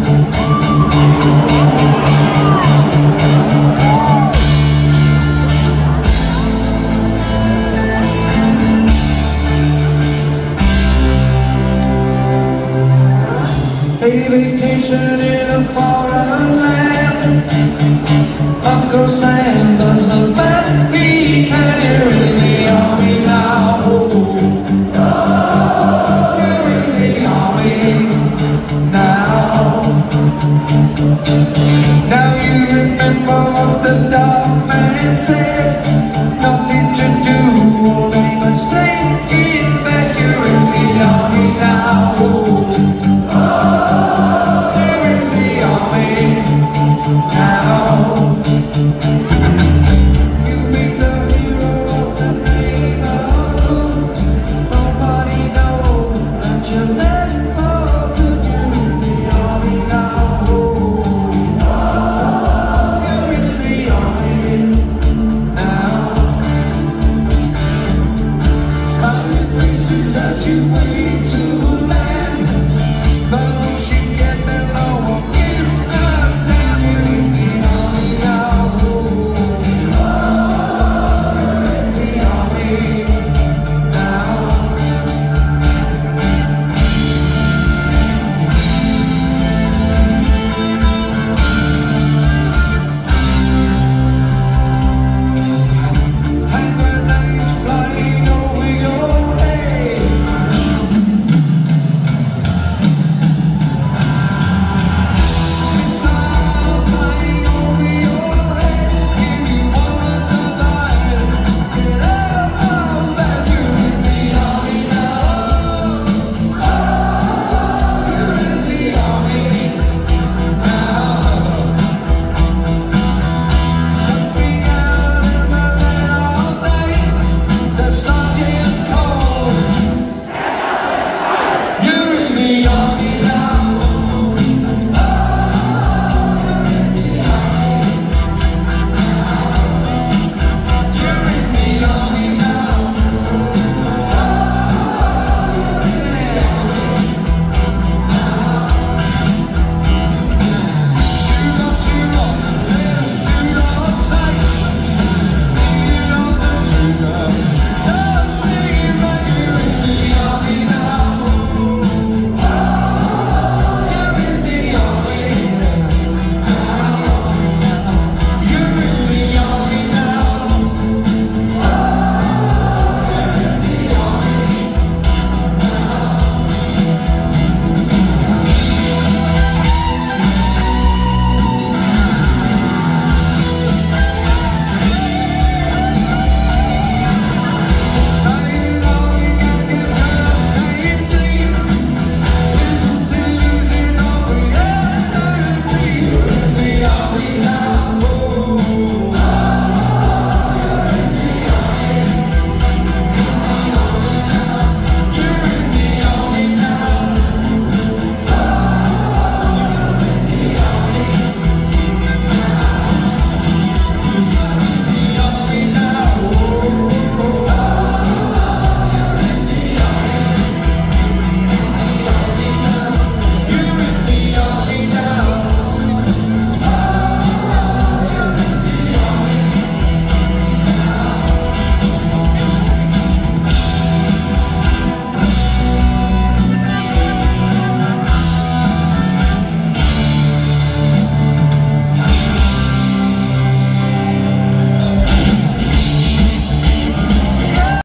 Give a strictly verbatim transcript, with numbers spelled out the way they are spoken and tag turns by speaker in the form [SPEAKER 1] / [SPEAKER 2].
[SPEAKER 1] A vacation in a foreign land. Uncle Sam does the best he can. You're in the army now. You're in the army now. Now you remember what the daft man said. Nothing to do, only but stay in bed. You're in the army now. Now